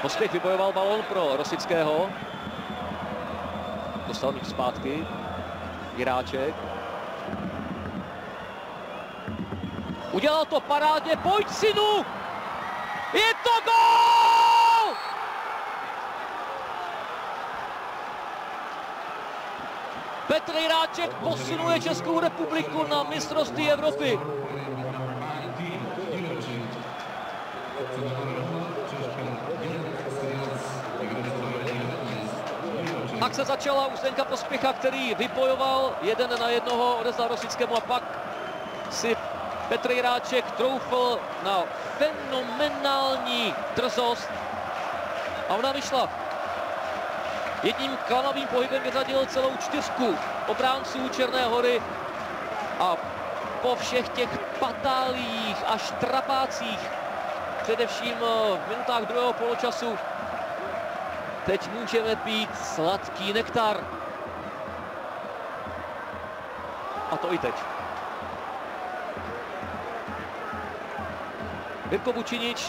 Pospěch vybojoval balón pro Rosického. Dostal míč zpátky. Jiráček. Udělal to parádně, pojď synu! Je to gól! Petr Jiráček posunuje Českou republiku na mistrovství Evropy. Akce začala u Zdeňka Pospěcha, který vybojoval 1-1, odezdal Rosickému a pak si Petr Jiráček troufl na fenomenální drzost a ona vyšla. Jedním klamavým pohybem vyřadil celou čtyřku obránců Černé Hory a po všech těch patáliích a štrapácích, především v minutách druhého poločasu, teď můžeme pít sladký nektar. A to i teď. Jirko Vučinič